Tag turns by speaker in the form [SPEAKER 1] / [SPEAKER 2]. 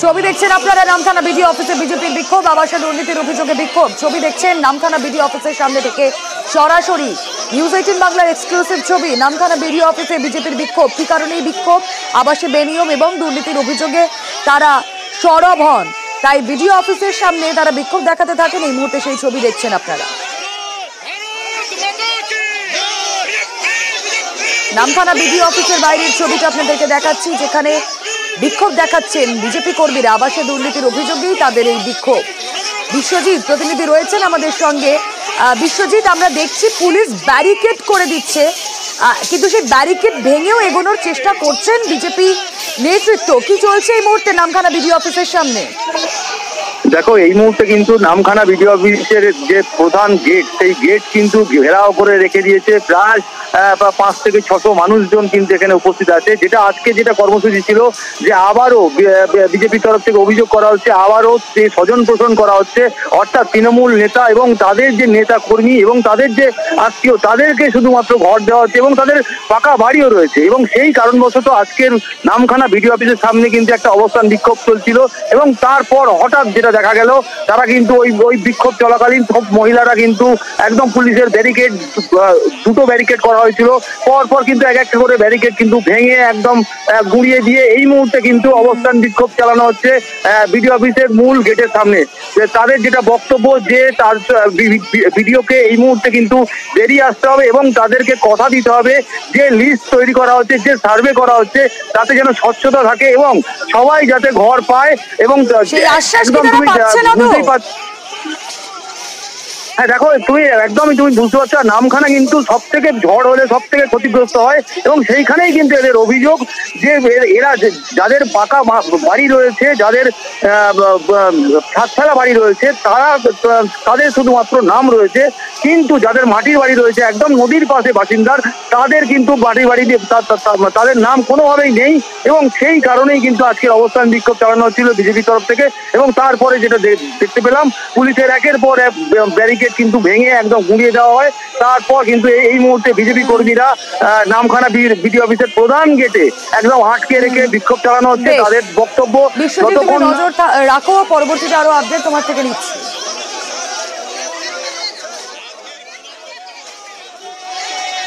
[SPEAKER 1] ছবি দেখছেন আপনারা নামখানা বিডিও অফিসে বিজেপির বিক্ষোভ, আবাসে দুর্নীতির অভিযোগে বিক্ষোভ। ছবি দেখছেন নামখানা বিডিও অফিসের সামনে থেকে সরাসরি নিউজ 18 বাংলার এক্সক্লুসিভ ছবি। নামখানা বিডিও অফিসে বিজেপির বিক্ষোভ, কি কারণে এই বিক্ষোভ? আবাসে বেনিয়ম এবং দুর্নীতির অভিযোগে তারা সরব হন, তাই বিডিও অফিসের সামনে তারা বিক্ষোভ দেখাতে থাকেন। এই মুহূর্তে সেই ছবি দেখছেন আপনারা। নামখানা বিডিও অফিসের বাইরের ছবিটা আপনাদেরকে দেখাচ্ছি, যেখানে বিক্ষোভ দেখাচ্ছেন বিজেপি কর্মীরা। আবাসে দুর্নীতির অভিযোগেই তাদের এই বিক্ষোভ। বিশ্বজিৎ প্রতিনিধি রয়েছেন আমাদের সঙ্গে। বিশ্বজিৎ, আমরা দেখছি পুলিশ ব্যারিকেড করে দিচ্ছে, কিন্তু সেই ব্যারিকেড ভেঙেও এগোনোর চেষ্টা করছেন বিজেপি নেতৃত্ব। কি চলছে এই মুহূর্তে নামখানা বিডিও অফিসের সামনে?
[SPEAKER 2] দেখো, এই মুহূর্তে কিন্তু নামখানা বিডিও অফিসের যে প্রধান গেট, সেই গেট কিন্তু ঘেরাও করে রেখে দিয়েছে। প্রায় 5 থেকে 600 মানুষজন কিন্তু এখানে উপস্থিত আছে। যেটা আজকে যেটা কর্মসূচি ছিল, যে আবারও বিজেপির তরফ থেকে অভিযোগ করা হচ্ছে, আবারও যে স্বজন পোষণ করা হচ্ছে, অর্থাৎ তৃণমূল নেতা এবং তাদের যে নেতা কর্মী এবং তাদের যে আত্মীয়, তাদেরকে শুধুমাত্র ঘর দেওয়া হচ্ছে এবং তাদের পাকা বাড়িও রয়েছে। এবং সেই কারণবশত আজকের নামখানা বিডিও অফিসের সামনে কিন্তু একটা অবস্থান বিক্ষোভ চলছিল। এবং তারপর হঠাৎ যেটা দেখা গেল, তারা কিন্তু ওই বিক্ষোভ চলাকালীন সব মহিলারা কিন্তু একদম পুলিশের ব্যারিকেড, দুটো ব্যারিকেড করা হয়েছিল, পরপর কিন্তু এক একটা করে ব্যারিকেড কিন্তু ভেঙে একদম গুঁড়িয়ে দিয়ে এই মুহূর্তে কিন্তু অবস্থান বিক্ষোভ চালানো হচ্ছে বিডিও অফিসের মূল গেটের সামনে। তাদের যেটা বক্তব্য, যে তার বিডিওকে এই মুহূর্তে কিন্তু বেরিয়ে আসতে হবে এবং তাদেরকে কথা দিতে হবে যে লিস্ট তৈরি করা হচ্ছে, যে সার্ভে করা হচ্ছে, তাতে যেন স্বচ্ছতা থাকে এবং সবাই যাতে ঘর পায়। এবং একদম তুমি বুঝতেই পারছো। হ্যাঁ, দেখো, তুমি বুঝতে পারছো, নামখানা কিন্তু সব থেকে ঝড় হলে সব থেকে ক্ষতিগ্রস্ত হয় এবং সেইখানেই কিন্তু এদের অভিযোগ যে এরা যাদের পাকা বাড়ি রয়েছে, যাদের ছাদফেলা বাড়ি রয়েছে, তাদের শুধুমাত্র নাম রয়েছে, কিন্তু যাদের মাটির বাড়ি রয়েছে, একদম নদীর পাশে বাসিন্দার, তাদের কিন্তু বাড়ি তাদের নাম কোনোভাবেই নেই। এবং সেই কারণেই কিন্তু আজকের অবস্থান বিক্ষোভ চালানো হচ্ছিল বিজেপির তরফ থেকে। এবং তারপরে যেটা দেখতে পেলাম, পুলিশের একের পর এক ব্যারিকেড কিন্তু ভেঙে একদম গুঁড়িয়ে দেওয়া হয়। তারপর কিন্তু এই মুহূর্তে বিজেপি কর্মীরা নামখানা বিডিও অফিসের প্রধান গেটে একদম আটকে রেখে বিক্ষোভ চালানো হচ্ছে। তাদের বক্তব্য,
[SPEAKER 1] নজর রাখো, পরবর্তীতে আরো আপডেট তোমার থেকে নিচ্ছি।